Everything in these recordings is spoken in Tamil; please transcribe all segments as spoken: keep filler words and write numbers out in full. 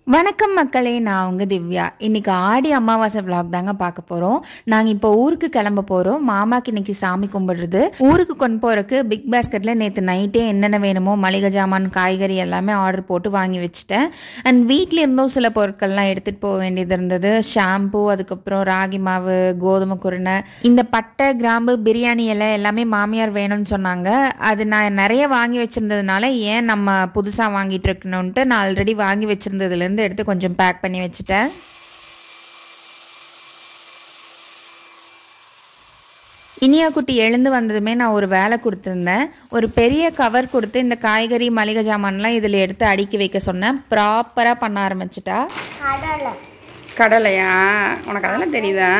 வணக்கம் மக்களே, நான் உங்க திவ்யா. இன்னைக்கு ஆடி அமாவாசை vlog தாங்க பார்க்க போறோம். நாங்க இப்போ ஊருக்கு கிளம்ப போறோம். மாமாக்கு இன்னைக்கு சாமி கும்பிடுறது. ஊருக்கு கொண்டு போறதுக்கு பிக் பாஸ்கெட்ல நேற்று நைட்டே என்னென்ன வேணுமோ மளிகை ஜாமான், காய்கறி எல்லாமே ஆர்டர் போட்டு வாங்கி வச்சுட்டேன். அண்ட் வீட்டில் இருந்தும் சில பொருட்கள்லாம் எடுத்துட்டு போக வேண்டியது இருந்தது. ஷாம்பு, அதுக்கப்புறம் ராகி மாவு, கோதுமை குருணை, இந்த பட்டை, கிராம்பு, பிரியாணி இலை எல்லாமே மாமியார் வேணும்னு சொன்னாங்க. அது நான் நிறைய வாங்கி வச்சிருந்ததுனால ஏன் நம்ம புதுசாக வாங்கிட்டு இருக்கணும்ன்ட்டு நான் ஆல்ரெடி வாங்கி வச்சிருந்ததுலேருந்து எடுத்து கொஞ்சம் பேக் பண்ணி வச்சுட்டேன். இனியா குட்டி எழுந்து வந்ததுமே நான் ஒரு வேலை கொடுத்துருந்தேன். ஒரு பெரிய கவர் கொடுத்து இந்த காய்கறி, மளிகை ஜாமான்லாம் இதில் எடுத்து அடுக்கி வைக்க சொன்னேன். ப்ராப்பராக பண்ண ஆரம்பிச்சிட்டா. கடலை கடலையா? உனக்கு அதெல்லாம் தெரியுதா?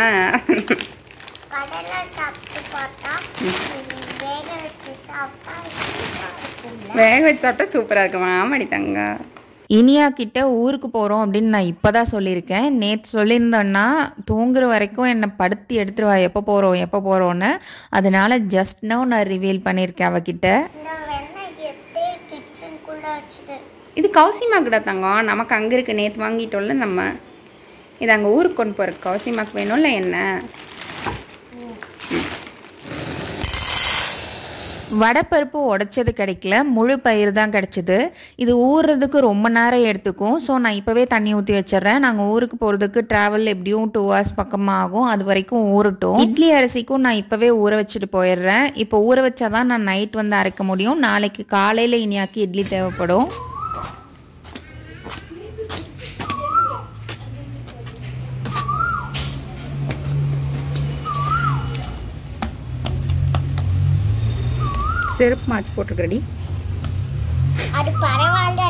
கடலை சாப்பிட்டு பார்த்தா வேக வச்சு சாப்பிட்டா வேக வச்சு சாப்பிட்டா சூப்பராக இருக்குமா மடித்தாங்க. இனியா கிட்ட ஊருக்கு போகிறோம் அப்படின்னு நான் இப்போ தான் சொல்லியிருக்கேன். நேற்று சொல்லியிருந்தோன்னா தூங்குற வரைக்கும் என்னை படுத்தி எடுத்துருவா, எப்போ போகிறோம் எப்போ போகிறோன்னு. அதனால ஜஸ்ட் நோ நான் ரிவீல் பண்ணியிருக்கேன் அவகிட்ட. இந்த வெண்ணெய் எடுத்து கிச்சனுக்குள்ள வச்சுட்டு இது கௌசிமா கிட்ட தங்கம், நமக்கு அங்கே இருக்கு. நேற்று வாங்கிட்டோம்ல நம்ம. இது அங்கே ஊருக்கு கொண்டு போகிற கௌசிமாக்கு வேணும்ல என்ன. வடைப்பருப்பு உடைச்சது கிடைக்கல, முழு பயிர் தான் கிடச்சிது. இது ஊறுறதுக்கு ரொம்ப நேரம் எடுத்துக்கும். ஸோ நான் இப்போவே தண்ணி ஊற்றி வச்சிடுறேன். நாங்கள் ஊருக்கு போகிறதுக்கு ட்ராவல் எப்படியும் டூ ஹவர்ஸ் பக்கமாக ஆகும். அது வரைக்கும் ஊறட்டும். இட்லி அரிசிக்கும் நான் இப்போவே ஊற வச்சுட்டு போயிடுறேன். இப்போ ஊற வச்சா தான் நான் நைட் வந்து அரைக்க முடியும். நாளைக்கு காலையில் இனியாக்கி இட்லி தேவைப்படும். செருப்பு மாற்றி போட்டுக்கிறடி. அது பரவாயில்ல.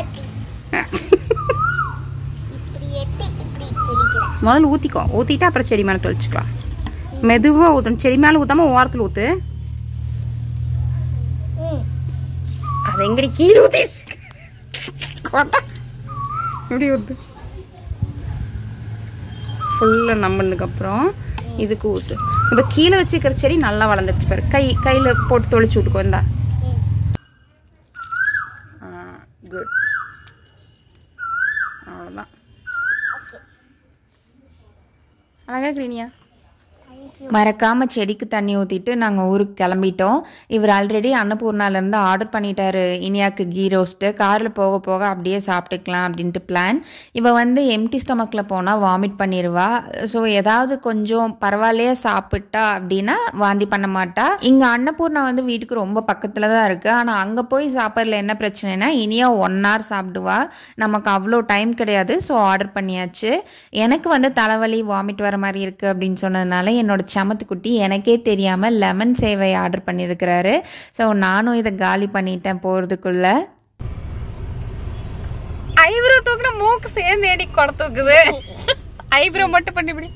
இப்படி எட்டு இப்படி தெளிக்கிறேன். முதல்ல ஊற்றிக்கோ. ஊற்றிட்டு அப்புறம் செடி மேலே தெளிச்சுக்கலாம். மெதுவாக ஊற்றணும். செடி மேலே ஊற்றாமல் ஓரத்தில் ஊற்று. அது எங்கடி கீழே ஊற்றி இப்படி ஊற்று. ஃபுல்லாக நம்பினதுக்கப்புறம் இதுக்கு ஊற்று. இப்போ கீழே வச்சுக்கிற செடி நல்லா வளர்ந்துருச்சு பாரு. கை கையில் போட்டு தொளிச்சு விட்டுக்கோ. இந்தா குட். அவ்வளோதான். அழகா கிரீனியா. மறக்காம செடிக்கு தண்ணி ஊற்றிட்டு நாங்கள் ஊருக்கு கிளம்பிட்டோம். இவர் ஆல்ரெடி அன்னபூர்ணாலேருந்து ஆர்டர் பண்ணிட்டாரு இனியாக்கு கீ ரோஸ்ட்டு. காரில் போக போக அப்படியே சாப்பிட்டுக்கலாம் அப்படின்ட்டு பிளான். இவள் வந்து எம்டி ஸ்டொமக்கில் போனால் வாமிட் பண்ணிடுவா. ஸோ ஏதாவது கொஞ்சம் பரவாயில்லையே சாப்பிட்டா அப்படின்னா வாந்தி பண்ண மாட்டா. இங்கே அன்னபூர்ணா வந்து வீட்டுக்கு ரொம்ப பக்கத்தில் தான் இருக்குது. ஆனால் அங்கே போய் சாப்பிட்றதுல என்ன பிரச்சனைனா இனியா ஒன் ஹவர் சாப்பிடுவா. நமக்கு அவ்வளோ டைம் கிடையாது. ஸோ ஆர்டர் பண்ணியாச்சு. எனக்கு வந்து தலைவலி, வாமிட் வர மாதிரி இருக்குது அப்படின்னு சொன்னதுனால என்னோட சமத்துக்குட்டி எனக்கே தெரியாமல் லெமன் சேவை ஆர்டர் பண்ணியிருக்கிறாரு. ஸோ நானும் இதை காலி பண்ணிட்டேன் போகிறதுக்குள்ள. ஐப்ரோ தூக்குன மூக்கு சேர்ந்து ஏடி கொடை தூக்குது. ஐப்ரோ மட்டும் பண்ணிவிடு.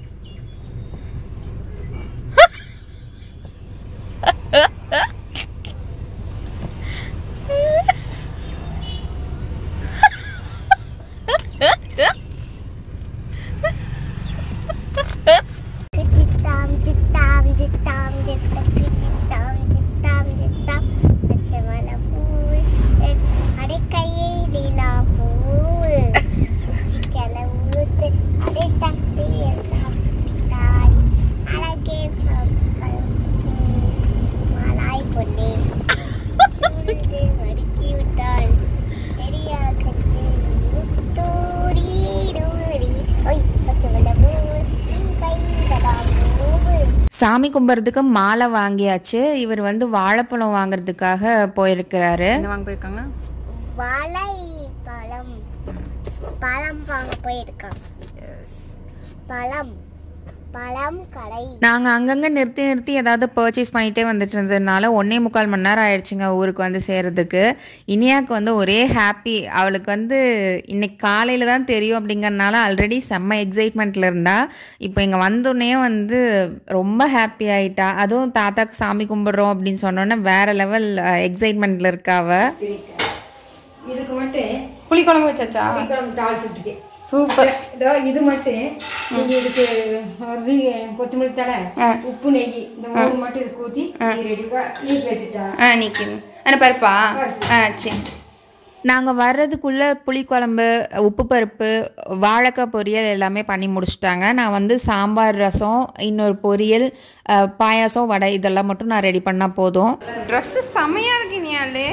சாமி கும்பிட்றதுக்கு மாலை வாங்கியாச்சு. இவர் வந்து வாழைப்பழம் வாங்குறதுக்காக போயிருக்கிறாரு. என்ன வாங்க போயிருக்காங்க? வாழை பழம் பழம் வாங்க போயிருக்காங்க. பழம் பழம் கடை. நாங்கள் அங்கங்கே நிறுத்தி நிறுத்தி ஏதாவது பர்ச்சேஸ் பண்ணிகிட்டே வந்துட்டு இருந்ததுனால ஒன்றே முக்கால் மணி நேரம் ஆயிடுச்சுங்க ஊருக்கு வந்து சேர்றதுக்கு. இனியாவுக்கு வந்து ஒரே ஹாப்பி. அவளுக்கு வந்து இன்னைக்கு காலையில் தான் தெரியும் அப்படிங்கிறதுனால ஆல்ரெடி செம்ம எக்ஸைட்மெண்ட்டில் இருந்தா. இப்போ இங்கே வந்தோடனே வந்து ரொம்ப ஹாப்பி ஆகிட்டா. அதுவும் தாத்தாக்கு சாமி கும்பிட்றோம் அப்படின்னு சொன்னோன்னே வேறு லெவல் எக்ஸைட்மெண்ட்டில் இருக்கா அவ. இதுக்கு மட்டும் புளிக்குழம்பு வச்சாச்சா? புளிக்குழம்பு தாளிச்சு விட்டுட்டு சூப்பர். இதோ இது மட்டும் நீங்கள் இதுக்கு கொத்தமல்லி தலை, உப்பு, நெய் இந்த மூணு மட்டும் இதுக்கு ஊற்றி ரெடி நீக்கி வச்சுட்டா. ஆ நீக்கி. ஆனால் பருப்பா? ஆ சரி. நாங்கள் வர்றதுக்குள்ளே புளிக்குழம்பு, உப்பு பருப்பு, வாழைக்காய் பொரியல் எல்லாமே பண்ணி முடிச்சிட்டாங்க. நான் வந்து சாம்பார், ரசம், இன்னொரு பொரியல், பாயாசம், வடை இதெல்லாம் மட்டும் நான் ரெடி பண்ணால் போதும். ட்ரெஸ்ஸு செமையாக இருக்கு நீயாலே.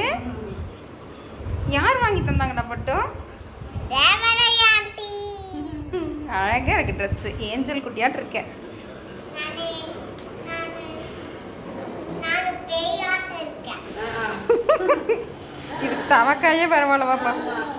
யார் வாங்கி தந்தாங்கடா பட்டு? அழகாக இருக்கு ட்ரெஸ்ஸு. ஏஞ்சல் குட்டியாட்டு இருக்கேன். இது தவக்காயே பரவாயில்ல பாப்பா.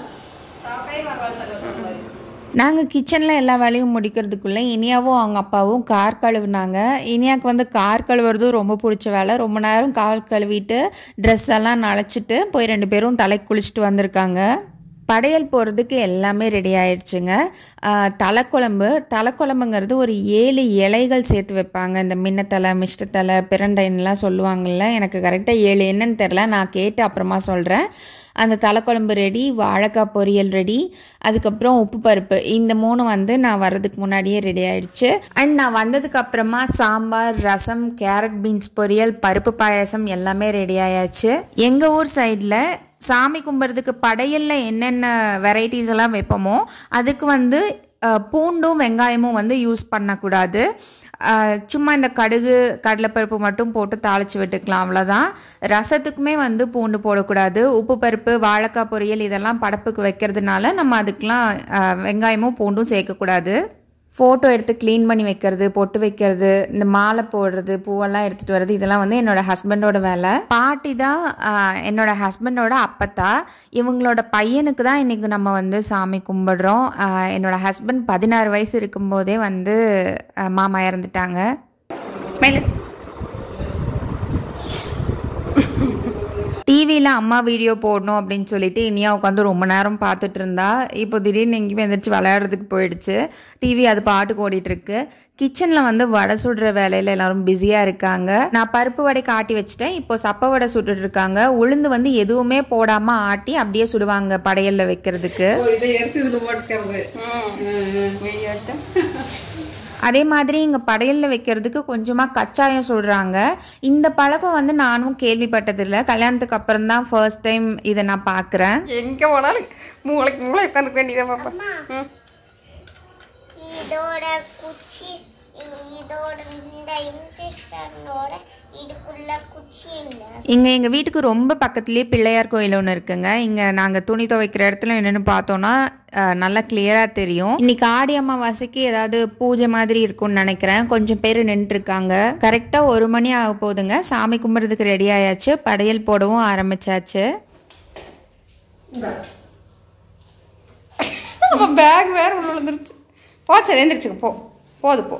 நாங்கள் கிச்சனில் எல்லா வேலையும் முடிக்கிறதுக்குள்ளே இனியாவும் அவங்க அப்பாவும் கார் கழுவுனாங்க. இனியாவுக்கு வந்து கார் கழுவுறதும் ரொம்ப பிடிச்ச வேலை. ரொம்ப நேரம் கார் கழுவிட்டு ட்ரெஸ் எல்லாம் நனைச்சிட்டு போய் ரெண்டு பேரும் தலை குளிச்சுட்டு வந்திருக்காங்க. படையல் போகிறதுக்கு எல்லாமே ரெடி ஆயிடுச்சுங்க. தலைக்குழம்பு தலைக்குழம்புங்கிறது ஒரு ஏழு இலைகள் சேர்த்து வைப்பாங்க. இந்த மின்னத்தலை, மிஷ்டத்தலை, பிரண்டைன்லாம் சொல்லுவாங்கள்ல. எனக்கு கரெக்டாக ஏழு என்னன்னு தெரில, நான் கேட்டு அப்புறமா சொல்கிறேன். அந்த தலைக்குழம்பு ரெடி, வாழைக்காய் பொரியல் ரெடி, அதுக்கப்புறம் உப்பு பருப்பு, இந்த மூணு வந்து நான் வர்றதுக்கு முன்னாடியே ரெடி ஆகிடுச்சு. அண்ட் நான் வந்ததுக்கு அப்புறமா சாம்பார், ரசம், கேரட் பீன்ஸ் பொரியல், பருப்பு பாயாசம் எல்லாமே ரெடி ஆயாச்சு. எங்கள் ஊர் சைடில் சாமி கும்பிட்றதுக்கு படையலில் என்னென்ன வெரைட்டிஸ் எல்லாம் வைப்போமோ அதுக்கு வந்து பூண்டும் வெங்காயமும் வந்து யூஸ் பண்ணக்கூடாது. சும்மா இந்த கடுகு, கடலைப்பருப்பு மட்டும் போட்டு தாளித்து விட்டுக்கலாம், அவ்வளோதான். ரசத்துக்குமே வந்து பூண்டு போடக்கூடாது. உப்பு பருப்பு, வாழைக்காய் பொரியல் இதெல்லாம் படப்புக்கு வைக்கிறதுனால நம்ம அதுக்கெலாம் வெங்காயமும் பூண்டும் சேர்க்கக்கூடாது. ஃபோட்டோ எடுத்து க்ளீன் பண்ணி வைக்கிறது, பொட்டு வைக்கிறது, இந்த மாலை போடுறது, பூவெல்லாம் எடுத்துகிட்டு வர்றது, இதெல்லாம் வந்து என்னோடய ஹஸ்பண்டோட வேலை. பாட்டி தான் என்னோடய ஹஸ்பண்டோட அப்பத்தா. இவங்களோட பையனுக்கு தான் இன்றைக்கி நம்ம வந்து சாமி கும்பிடுறோம். என்னோடய ஹஸ்பண்ட் பதினாறு வயசு இருக்கும்போதே வந்து மாமா இறந்துட்டாங்க. டிவியில் அம்மா வீடியோ போடணும் அப்படின்னு சொல்லிட்டு இனியா உட்காந்து ரொம்ப நேரம் பார்த்துட்டு இருந்தா. இப்போ திடீர்னு எங்கேயுமே எந்திரிச்சு விளையாடுறதுக்கு போயிடுச்சு. டிவி அது பாட்டுக்கு ஓடிட்டுருக்கு. கிச்சனில் வந்து வடை சுடுற வேலையில் எல்லோரும் பிஸியாக இருக்காங்க. நான் பருப்பு வடை காட்டி வச்சுட்டேன். இப்போ சப்பை வடை சுட்டுட்டு இருக்காங்க. உளுந்து வந்து எதுவுமே போடாமல் ஆட்டி அப்படியே சுடுவாங்க படையலில் வைக்கிறதுக்கு. அதே மாதிரி இங்கே படையலில் வைக்கிறதுக்கு கொஞ்சமாக கச்சாயம் சொல்கிறாங்க. இந்த பழக்கம் வந்து நானும் கேள்விப்பட்டதில்லை. கல்யாணத்துக்கு அப்புறம் தான் ஃபர்ஸ்ட் டைம் இதை நான் பார்க்குறேன். எங்கே போனாலும் மூளைக்கு மூளை உட்காந்துக்க வேண்டியதை பாப்பா. இதோட குச்சி, இதோட இந்த இன்ஜெக்ஷனோட இதுக்குள்ள குச்சி இல்லை. இங்கே எங்கள் வீட்டுக்கு ரொம்ப பக்கத்துலேயே பிள்ளையார் கோயில் ஒன்று இருக்குங்க. இங்கே நாங்கள் துணி துவைக்கிற இடத்துல என்னென்னு பார்த்தோன்னா நல்லா கிளியராக தெரியும். இன்னைக்கு ஆடி அமாவாசைக்கு ஏதாவது பூஜை மாதிரி இருக்கும்னு நினைக்கிறேன். கொஞ்சம் பேர் நின்றுருக்காங்க. கரெக்டாக ஒரு மணி ஆக போகுதுங்க. சாமி கும்பிட்றதுக்கு ரெடி ஆயாச்சு. படையல் போடவும் ஆரம்பிச்சாச்சு. பேக் வேற உள்ள விழுந்துருச்சு. போச்சு, எழுந்திரிச்சுக்க போ. போது போ.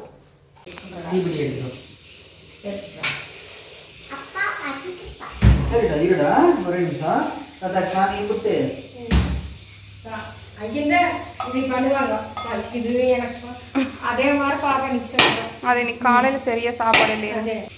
சரிடா, இருடா ஒரு நிமிஷம். சாமி கும்பிட்டு அதே மாதிரி பார்க்க அது இன்னைக்கு காலையில் சரியா சாப்பாடு இல்லையா?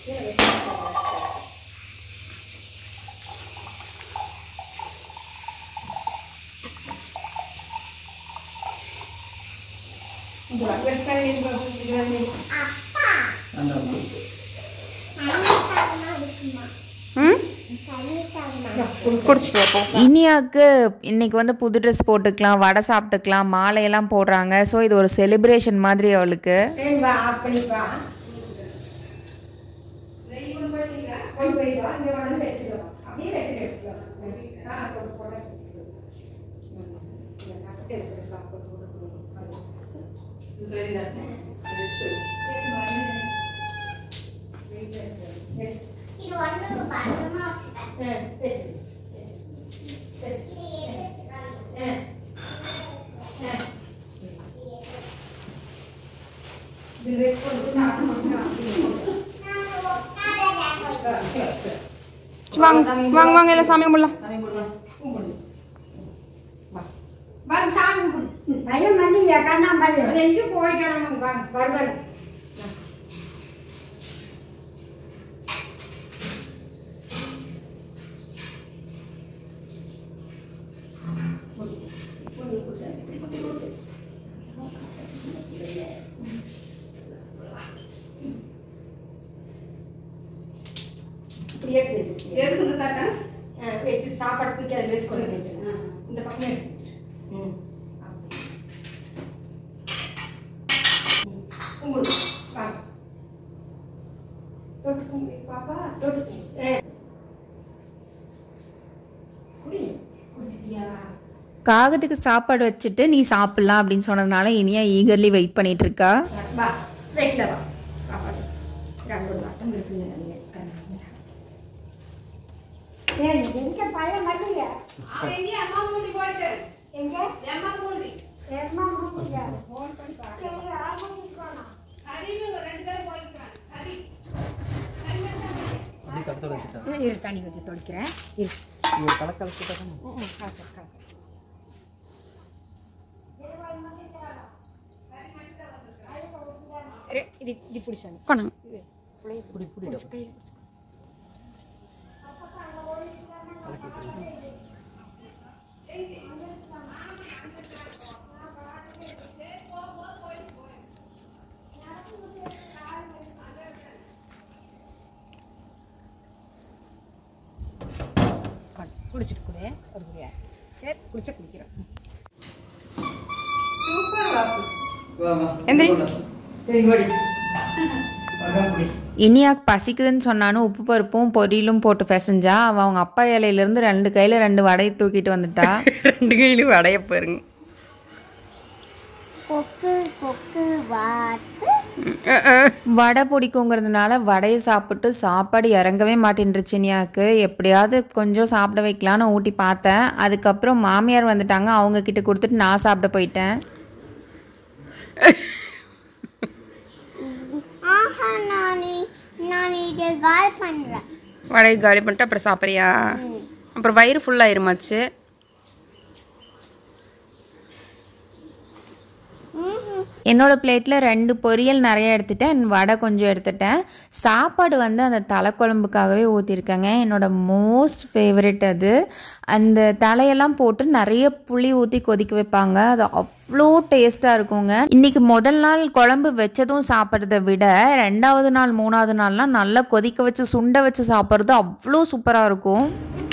இனியாவுக்கு இன்னைக்கு வந்து புது ட்ரெஸ் போட்டுக்கலாம், வடை சாப்பிட்டுக்கலாம், மாலையெல்லாம் போடுறாங்க. ஸோ இது ஒரு செலிப்ரேஷன் மாதிரி அவளுக்கு. வாங்க வாங்க வாங்க எல்லாம் சாமி கும்பிடலாம். சாமி பயம் பண்ணி கண்ணா பயம் எங்கே போயிட்டோம் வருவாங்க. எதுக்கு இந்த தட்டை வச்சு சாப்பாடு தூக்கி அதில் வச்சு கொண்டு வச்சு இந்த பக்கம் எடுத்து ம் கும்பிடு வாங்க தொட்டு கும்பிடு பாப்பா தொட்டு கும்பிடு குடி குடிச்சிட்டியா காகத்துக்கு சாப்பாடு வச்சுட்டு நீ சாப்பிடலாம் அப்படின்னு சொன்னதுனால இனியா ஈகர்லி வெயிட் பண்ணிட்டு இருக்கா. வா ரைட்ல வா சாப்பாடு ரெண்டு வாட்டம் இருக்குங்க நீங்க ஏன் எங்க பையன் வரலைய அவன் எங்க அம்மா மூடி போயிட்டு எங்க அம்மா மூடி அம்மா மூடியா ஃபோன் பண்ணி பாரு யார் மூடி போனா ஹரினு ரெண்டு பேரும் போயிட்டாங்க ஹரி அப்படி கட்ட வச்சிட்டா இரு தண்ணி ஊத்தி தொடிக்கிறேன் இரு இது கலக்கல கிட்ட தான் ம் காக்க காக்க இது இது பிடிச்சாங்க கொண்டாங்க புடி புடி குடிச்சிட்டு கூட ஒரு குடியா சரி குடிச்ச குடிக்கிறேன் வா வா எந்திரி. ஏய் வாடி அதான் புடி இனியாக்கு பசிக்குதுன்னு சொன்னாலும் உப்பு பருப்பும் பொரியலும் போட்டு பிசைஞ்சா அவள் அவங்க அப்பா இலையிலேருந்து ரெண்டு கையில் ரெண்டு வடையை தூக்கிட்டு வந்துட்டா. ரெண்டு கையிலும் வடைய பாருங்க. கொக்கு கொக்கு வாத்து வடை பிடிக்குங்கிறதுனால வடையை சாப்பிட்டு சாப்பாடு இறங்கவே மாட்டேன்ருச்சு இனியாக்கு. எப்படியாவது கொஞ்சம் சாப்பிட வைக்கலான்னு ஊட்டி பார்த்தேன். அதுக்கப்புறம் மாமியார் வந்துட்டாங்க, அவங்க கிட்ட கொடுத்துட்டு நான் சாப்பிட போயிட்டேன். ஆஹா நானி நான் இதை கால் பண்றேன் வடையை காலி பண்ணிட்டு அப்புறம் சாப்பிட்றியா? அப்புறம் வயிறு ஃபுல்லாயிருமாச்சு. என்னோட பிளேட்டில் ரெண்டு பொரியல் நிறைய எடுத்துட்டேன், வடை கொஞ்சம் எடுத்துட்டேன். சாப்பாடு வந்து அந்த தலைக்குழம்புக்காகவே ஊற்றிருக்கேங்க. என்னோட மோஸ்ட் ஃபேவரெட் அது. அந்த தலையெல்லாம் போட்டு நிறைய புளி ஊற்றி கொதிக்க வைப்பாங்க, அது அவ்வளோ டேஸ்ட்டாக இருக்குங்க. இன்றைக்கி முதல் நாள் குழம்பு வச்சதும் சாப்பிட்றத விட ரெண்டாவது நாள் மூணாவது நாள்லாம் நல்லா கொதிக்க வச்சு சுண்டை வச்சு சாப்பிட்றது அவ்வளோ சூப்பராக இருக்கும்.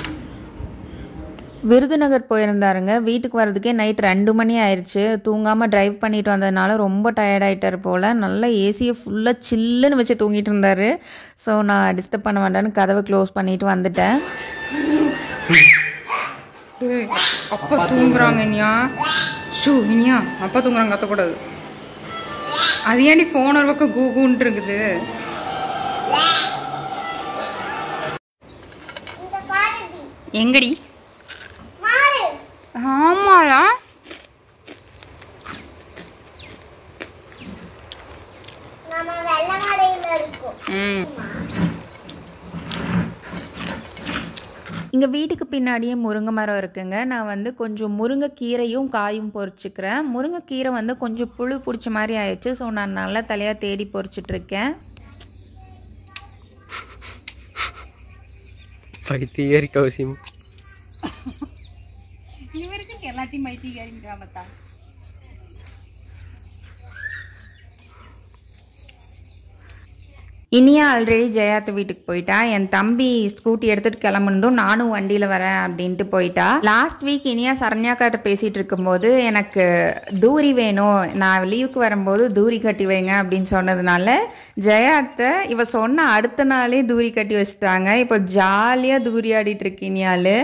விருதுநகர் போயிருந்தாருங்க. வீட்டுக்கு வர்றதுக்கே நைட் ரெண்டு மணி ஆயிடுச்சு. தூங்காமல் ட்ரைவ் பண்ணிட்டு வந்ததுனால ரொம்ப டயர்டாயிட்டார் போல். நல்லா ஏசியை ஃபுல்லாக சில்லுன்னு வச்சு தூங்கிட்டு இருந்தார். ஸோ நான் டிஸ்டர்ப் பண்ண வேண்டான்னு கதவை க்ளோஸ் பண்ணிட்டு வந்துட்டேன். அப்பா தூங்குறாங்க இனியா. ஷூ இனியா அப்பா தூங்குறாங்க, கத்தக்கூடாது. அது ஏன்டி ஃபோன் ஒரு பக்கம் கூகுன்ட்டு இருக்குது. எங்கடி? ஆமாடா. நம்ம வெள்ளமடையில இருக்கோம். ம் இங்கே வீட்டுக்கு பின்னாடியே முருங்கை மரம் இருக்குங்க. நான் வந்து கொஞ்சம் முருங்கைக்கீரையும் காயும் பொரிச்சுக்கிறேன். முருங்கைக்கீரை வந்து கொஞ்சம் புழு பிடிச்ச மாதிரி ஆயிடுச்சு. ஸோ நான் நல்லா தலையாக தேடி பொரிச்சிட்ருக்கேன். பைத்தியரி கௌசியம் இவருக்கு எல்லாத்தையும் மைத்திகாரிங்கிறாமத்தா. இனியா ஆல்ரெடி ஜெயாத்து வீட்டுக்கு போயிட்டா. என் தம்பி ஸ்கூட்டி எடுத்துகிட்டு கிளம்புனதும் நானும் வண்டியில் வரேன் அப்படின்ட்டு போயிட்டா. லாஸ்ட் வீக் இனியா சரண்யாக்காட்ட பேசிகிட்டு இருக்கும்போது எனக்கு தூரி வேணும், நான் லீவுக்கு வரும்போது தூரி கட்டி வைங்க அப்படின்னு சொன்னதுனால ஜெயாத்தை இவ சொன்ன அடுத்த நாளே தூரி கட்டி வச்சுட்டாங்க. இப்போ ஜாலியாக தூரி ஆடிட்டு இருக்கு இனியால்.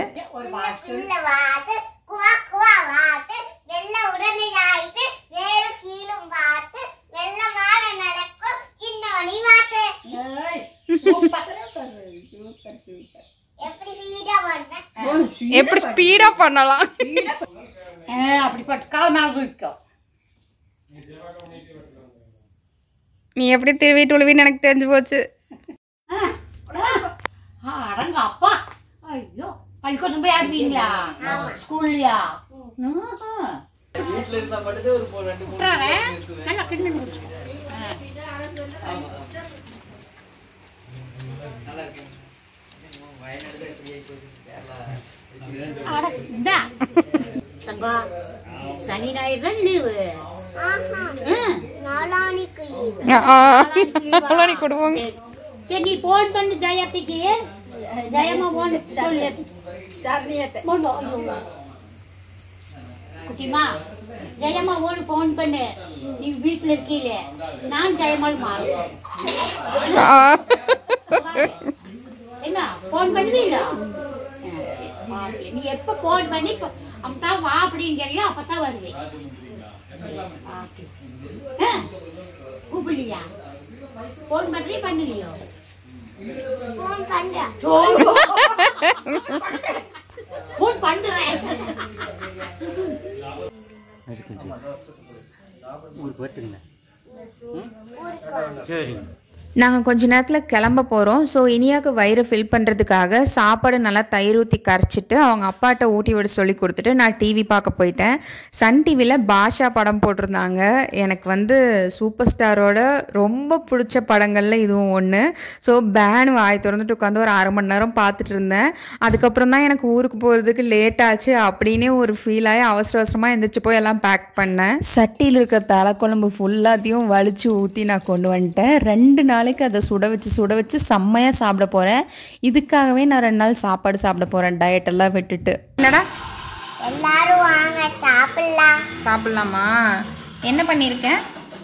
எப்படி ஸ்பீடா பண்ணலாம்? நீ எப்படி திருவிட்டு உழுவின்னு எனக்கு தெரிஞ்சு போச்சு. அப்பா ஐயோ பள்ளிக்கூடம் போய் ஆடுவீங்களா? ஸ்கூல்லையா? வீட்ல இருந்தா மட்டும் ஒரு போ ரெண்டு மூணு நல்லா கிண்ணு நல்லா இருக்கு. வயநாடு எப்படி போகுது கேரளா. சனி ஞாயிறு தான் லீவு. நாளானிக்கு நீ கொடுவோங்க. சரி நீ போன் பண்ணு ஜெயத்துக்கு. ஜெயமா போன் சொல்லி குட்டிமா ஜெயம்மா ஓடு ஃபோன் பண்ணு நீ வீட்டுல இருக்கீல நான் ஜெயம்மாள் மாறும் என்ன ஃபோன் பண்ணுவீங்களா நீ எப்ப ஃபோன் பண்ணி அம்மா வா அப்படிங்கிறியோ அப்பதான் வருவேன் கூப்பிடலையா ஃபோன் பண்றியா பண்ணலையோ ஃபோன் பண்றேன் ஃபோன் பண்றேன் ஊருக்கு வரட்டுங்க. சரி நாங்கள் கொஞ்ச நேரத்தில் கிளம்ப போகிறோம். ஸோ இனியாவுக்கு வயிறு ஃபில் பண்ணுறதுக்காக சாப்பாடு நல்லா தயிர் ஊற்றி கரைச்சிட்டு அவங்க அப்பாட்ட ஊட்டி விட சொல்லி கொடுத்துட்டு நான் டிவி பார்க்க போயிட்டேன். சன் டிவியில் பாஷா படம் போட்டிருந்தாங்க. எனக்கு வந்து சூப்பர் ஸ்டாரோட ரொம்ப பிடிச்ச படங்களில் இதுவும் ஒன்று. ஸோ பேன் வாய் திறந்துட்டு உட்காந்து ஒரு அரை மணி நேரம் பார்த்துட்டு இருந்தேன். அதுக்கப்புறம் தான் எனக்கு ஊருக்கு போகிறதுக்கு லேட் ஆச்சு அப்படின்னே ஒரு ஃபீல் ஆகி அவசர அவசரமாக எந்திரிச்சு போய் எல்லாம் பேக் பண்ணேன். சட்டியில் இருக்கிற தலைக்குழம்பு ஃபுல்லாத்தையும் வலிச்சு ஊற்றி நான் கொண்டு வந்துட்டேன். ரெண்டு நாள் நாளைக்கு அதை சுட வச்சு சுட வச்சு செம்மையாக சாப்பிட போகிறேன். இதுக்காகவே நான் ரெண்டு நாள் சாப்பாடு சாப்பிட போகிறேன் டயட் எல்லாம் விட்டுட்டு. என்னடா எல்லாரும் வாங்க சாப்பிடலாம். சாப்பிடலாமா? என்ன பண்ணியிருக்கேன்?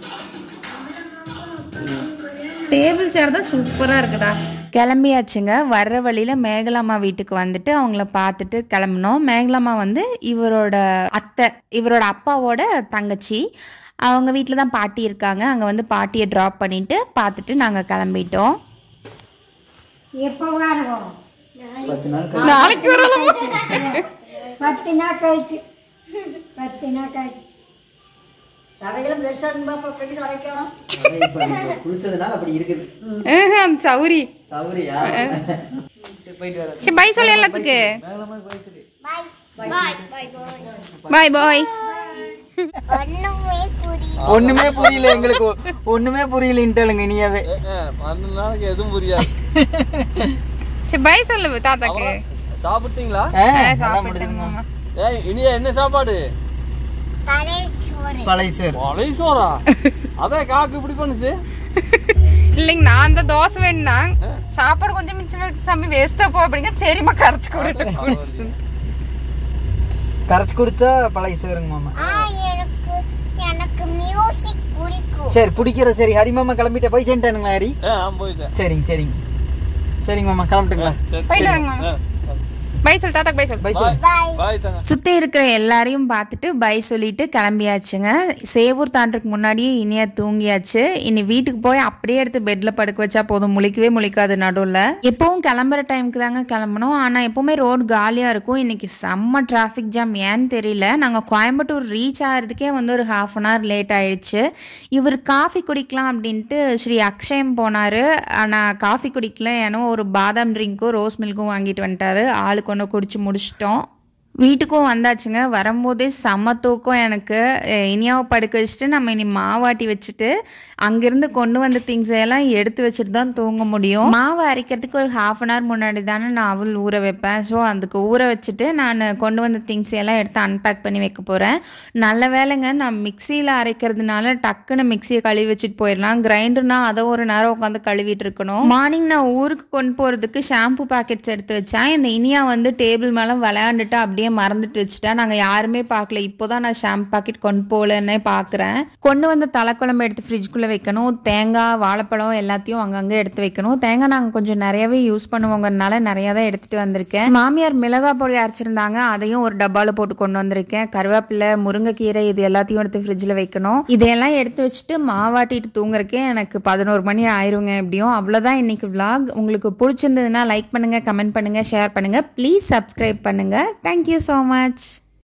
டேபிள் சேர் தான் சூப்பராக இருக்குடா. கிளம்பியாச்சுங்க. வர்ற வழியில் மேகலாமா வீட்டுக்கு வந்துட்டு அவங்கள பார்த்துட்டு கிளம்பினோம். மேகலாமா வந்து இவரோட அத்தை, இவரோட அப்பாவோட தங்கச்சி. அவங்க வீட்டில் தான் பாட்டி இருக்காங்க. அங்கே வந்து பாட்டியை ட்ராப் பண்ணிவிட்டு பார்த்துட்டு நாங்கள் கிளம்பிட்டோம். எப்போ வரோம்? பத்து நாள் நாளைக்கு வரலாம். பத்து நாள் கழிச்சு பத்து நாள் கழிச்சு சடைகளும் பெருசா இருந்தா கட்டி சடைக்கணும். குளிச்சதுனால அப்படி இருக்குது. சௌரி சௌரியா? சரி போயிட்டு வரேன். சரி பை சொல்லு எல்லாத்துக்கு. பாய் பாய் பாய் பாய் பாய். ஒண்ணுமே புரியல ஒண்ணுமே புரியல எங்களுக்கு. ஒண்ணுமே புரியல இன்டலுங்க இனியாவே. பன்னெண்டு நாளைக்கு எதுவும் புரியாது. சரி பை சொல்லு தாத்தாக்கு. சாப்பிட்டீங்களா? சாப்பிடுங்க. ஏய் இனியா என்ன சாப்பாடு? பழைய சோறு. பழைய சோறு. பழைய சோறா? அதே காக்கு இப்படி பண்ணுச்சு. இல்லைங்க நான் அந்த தோசை வேணும்னா சாப்பாடு கொஞ்சம் மிச்சம் இருக்கு சாமி வேஸ்டா போ அப்படிங்க. சரிம்மா கரைச்சு கொடுத்து கரைச்சு கொடுத்தா பழைய சோறுங்க மாமா. ஆ எனக்கு எனக்கு மியூசிக் பிடிக்கும். சரி பிடிக்கிற. சரி ஹரி மாமா கிளம்பிட்ட போய் சென்ட்டானுங்களா ஹரி? ஏ நான் போயிட்டேன். சரிங்க சரிங்க சரிங்க மாமா கிளம்பிட்டுங்களா? போயிட்டு வாங்க. பை சொல் தாத்தாக்கு பை சொல். பை சொல்லு. பாய் பாய் தாங்க. சுற்றி இருக்கிற எல்லாரையும் பார்த்துட்டு பை சொல்லிட்டு கிளம்பியாச்சுங்க. சேவூர் தாண்டதுக்கு முன்னாடியே இனியா தூங்கியாச்சு. இனி வீட்டுக்கு போய் அப்படியே எடுத்து பெட்டில் படுக்க வச்சா போதும். முழிக்கவே முழிக்காது நடுவில். எப்பவும் கிளம்புற டைமுக்கு தாங்க கிளம்பணும். ஆனால் எப்போவுமே ரோடு காலியாக இருக்கும். இன்றைக்கி செம்ம டிராஃபிக் ஜாம். ஏன்னு தெரியல. நாங்கள் கோயம்புத்தூர் ரீச் ஆகிறதுக்கே வந்து ஒரு ஹாஃப் அன் ஹவர் லேட் ஆயிடுச்சு. இவர் காஃபி குடிக்கலாம் அப்படின்ட்டு ஸ்ரீ அக்ஷயம் போனார். ஆனால் காஃபி குடிக்கல. ஏன்னா ஒரு பாதாம் ட்ரிங்க்கும் ரோஸ் மில்க்கும் வாங்கிட்டு வந்துட்டாரு. ஆளுக்கு ஒன்று குடிச்சு முடிச்சிட்டோம். வீட்டுக்கும் வந்தாச்சுங்க. வரும்போதே செம்ம தூக்கம் எனக்கு. இனியாவை படுக்க வச்சுட்டு நம்ம இனி மாவாட்டி வச்சுட்டு அங்கேருந்து கொண்டு வந்த திங்ஸ் எல்லாம் எடுத்து வச்சுட்டு தான் தூங்க முடியும். மாவு அரைக்கிறதுக்கு ஒரு ஹாஃப் அன் ஹவர் முன்னாடி தானே நான் அவள் ஊற வைப்பேன். ஸோ அதுக்கு ஊற வச்சுட்டு நான் கொண்டு வந்த திங்ஸ் எல்லாம் எடுத்து அன்பேக் பண்ணி வைக்க போகிறேன். நல்ல வேலைங்க நான் மிக்சியில் அரைக்கிறதுனால டக்குன்னு மிக்சியை கழுவி வச்சுட்டு போயிடலாம். கிரைண்டர்னா அதை ஒரு நேரம் உட்காந்து கழுவிட்டு இருக்கணும். மார்னிங் நான் ஊருக்கு கொண்டு போகிறதுக்கு ஷாம்பு பேக்கெட்ஸ் எடுத்து வச்சேன். இந்த இனியா வந்து டேபிள் மேலே விளையாண்டுட்டு அப்படியே மறந்துட்டு வச்சுட்டா. நாங்கள் யாருமே பார்க்கல. இப்போதான் நான் ஷாம்பு பாக்கெட் கொண்டு போகலன்னே பார்க்குறேன். கொண்டு வந்த தலைக்குழம்பு எடுத்து ஃப்ரிட்ஜுக்குள்ளே வைக்கணும். தேங்காய் வாழைப்பழம் எல்லாத்தையும் அங்கங்கே எடுத்து வைக்கணும். தேங்காய் நாங்கள் கொஞ்சம் நிறையவே யூஸ் பண்ணுவோங்கனால நிறையா தான் எடுத்துகிட்டு வந்திருக்கேன். மாமியார் மிளகாய் பொடி அரைச்சிருந்தாங்க. அதையும் ஒரு டப்பாவில் போட்டு கொண்டு வந்திருக்கேன். கருவேப்பிலை முருங்கைக்கீரை இது எல்லாத்தையும் எடுத்து ஃப்ரிட்ஜில் வைக்கணும். இதையெல்லாம் எடுத்து வச்சுட்டு மாவாட்டிட்டு தூங்குறக்கே எனக்கு பதினோரு மணி ஆயிருங்க. எப்படியும் அவ்வளோதான் இன்னைக்கு விளாக். உங்களுக்கு பிடிச்சிருந்ததுன்னா லைக் பண்ணுங்கள், கமெண்ட் பண்ணுங்கள், ஷேர் பண்ணுங்கள். ப்ளீஸ் சப்ஸ்கிரைப் பண்ணுங்கள். Thank you so much.